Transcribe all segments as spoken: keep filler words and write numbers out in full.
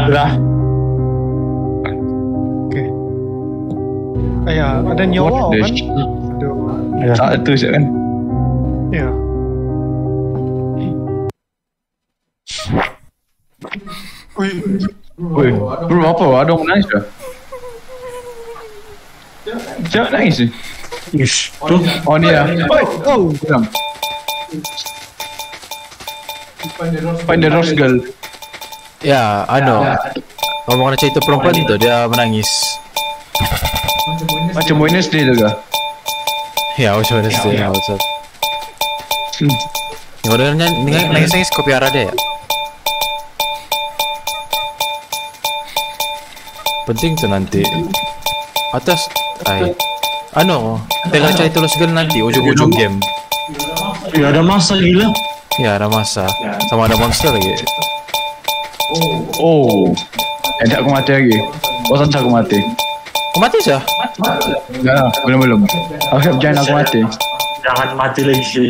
Lah. Oke. Ayah, ada nyawa kan? Aduh. Satu sih kan. Ya. Wih. Wih, bro apa? Ada orang nangis dah. Siapa nangis sih? Ish, tuh. Oh ni lah. Oh. Diam. Find the Rose Girl. Ya, ano. Ngomong cerita perempuan tu, dia menangis. Macam Wednesday tu ke? Ya, macam mana sih? Ya, macam. Kalau dengarnya nangis-nangis kopi arah dia ya. Penting tu nanti. Atas, ay. Ano, tengah cari terus girl nanti ujung-ujung game. Ya ada masa gila. Ya, ada masa. Sama ada monster lagi. Oh. Enak aku mati lagi. Bosan aku mati. Kau mati sah? Enggak lah, belum-belum. Aku siap jangan aku mati. Jangan mati lagi.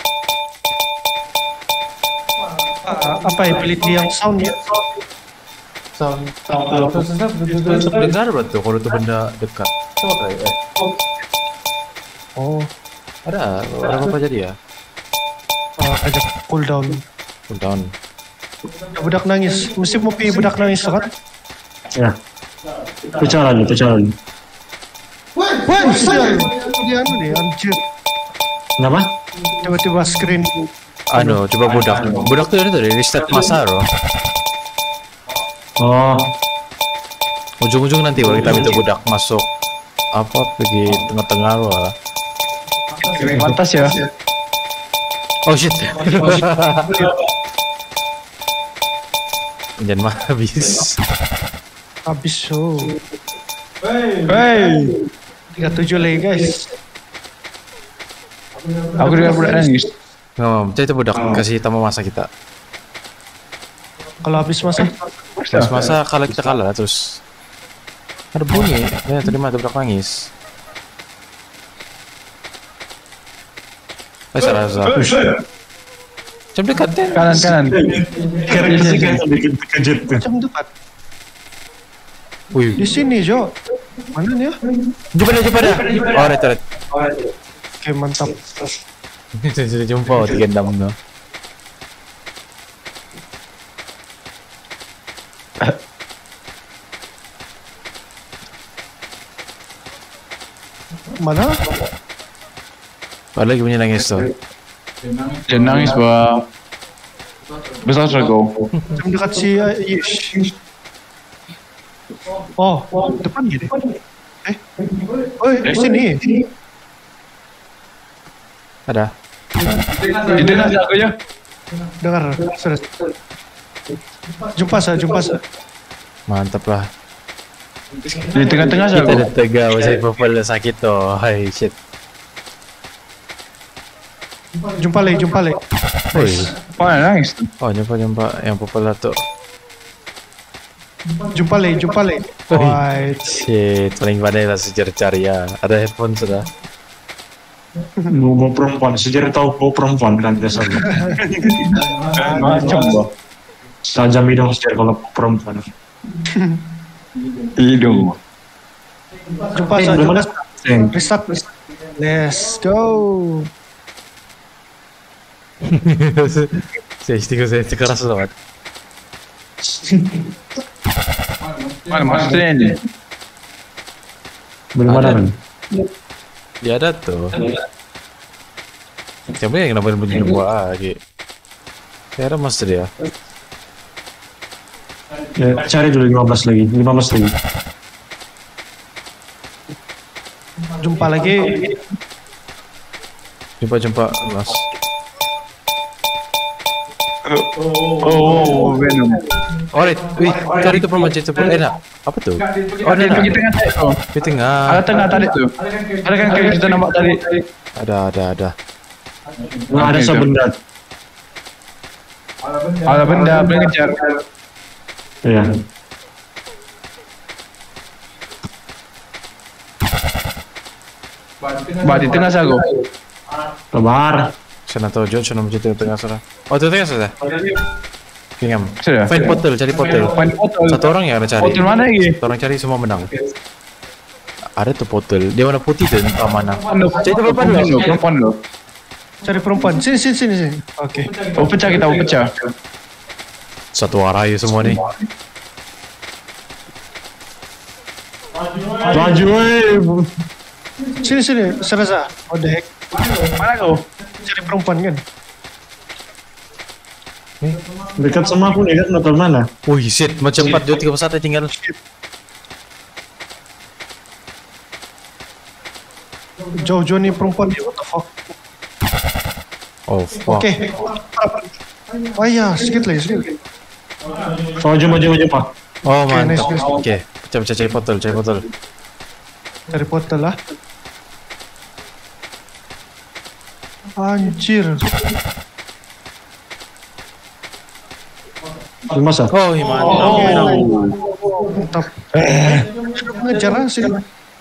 Uh, apa ya ability yang sound ya? Sound. Tetap dengar betul kalau tu benda dekat. Coba try. Eh. Oh, Ada, ada apa jadi ya? uh, ajak cooldown. Cooldown. Budak nangis, mesti mau pilih budak nangis kan? Ya. Bicara nih, bicara nih. Wah, sial. Dia anu deh, anjir. Kenapa? Tiba-tiba screen. Anu, coba budak. Budak tu ada tu dari restart masa loh. Oh, Ujung-ujung nanti baru kita minta budak masuk apa pergi tengah-tengah loh. Pantas ya. Oh shit. Jangan mah habis. Habis show. Hey. tiga puluh tujuh lagi guys. Aku dengar budak nangis. Nggak mau, cari itu budak kasih tambah masa kita. Kalau habis masa, Terus masa kalau kita kalah terus ada bunyi. Ya tadi mah ada budak nangis. Eh salah salah. Jam dekat deh. Kanan kanan. karena sih kan bikin terkejut tuh. macam dekat. Wih, Di sini Jo. Mana nih ya? jumpa dah, jumpa dah. Oh, red, red. Oke mantap. Sudah jumpa tiga enam no. Mana? Ada lagi bunyi nangis tuh. Jangan nangis bah. Besar kau. Macam dekat si uh, Yish. Oh, depan gini. Eh, oh di sini. Ada. Di tengah aku ya. Dengar, sudah. Jumpa saya, jumpa saya. Mantap lah. Di tengah-tengah saya Kita aku. ada tega masih pepel sakit tuh. Hai shit. Jumpa lagi, jumpa lagi. Woi. Mana nangis? Oh jumpa jumpa yang pepel lah tuh. Jumpa lagi, jumpa lagi. White. Shit, paling pandai lah sejarah ya. Ada headphone sudah. Mau mau perempuan, sejarah tahu mau perempuan kan biasanya. Macam bah. Tajam hidung sejarah kalau perempuan. Hidung. Jumpa Eh, saya, belum jumpa ada. saya. Eh, Restart, restart. Let's go. Saya istiqo saya keras banget. Mana maksudnya ni? belum ada kan? Ya ada tuh. Siapa yang kenapa bunyi buah lagi? Ya ada master dia. Ya, cari dulu lima belas lagi, lima belas lagi. Jumpa lagi. Jumpa jumpa mas. Oh, Venom. Alright, wih, cari itu perempuan itu perempuan enak. Apa tuh? Oh, ada Di tengah tadi tu. di tengah. Ada tengah tadi tu. Ada kan kayak kita nampak tadi. Ada ada ada. Nah, ada Oke, sabenda. Ada benda boleh kejar. Iya. Bah di tengah saya aku. Kabar. Sana tuh John, sana mencet di tengah sana. Oh, di tengah sana. Pingam. Sudah. Find portal, cari portal. Find portal. Satu orang ya cari. Portal mana lagi? Satu orang cari semua menang. Ada tuh portal. Dia warna putih tuh entah mana. Cari tu perempuan Perempuan lo. lo, perempuan lo. Cari perempuan. Sini, sini, sini, sini. Oke. Oh pecah kita, oh pecah. Satu arah ya semua nih. Maju eh. Sini, sini. Serasa. What the heck? Mana kau? Cari perempuan kan? Dekat sama aku nih kan hotel mana? Wih shit, macam empat dua tiga satu tinggal. Jauh-jauh nih perempuan nih. What the fuck? Oh fuck. Oke. Oh iya, sedikit lagi, sedikit lagi. Maju maju maju pak. Oh Oke, nice, mantap. nice. Oke, pecah-pecah cari portal, cari portal. Cari portal lah. Anjir. Masa? Oh iya mantap. Oh, mantap. Ngejar lah sini.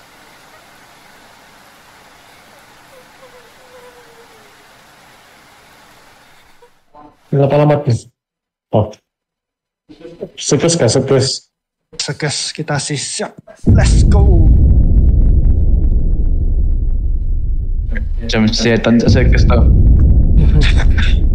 Berapa lama nih? Oh. Setes kah setes? Seges, kita sih siap. Let's go. Macam setan saya kes tau.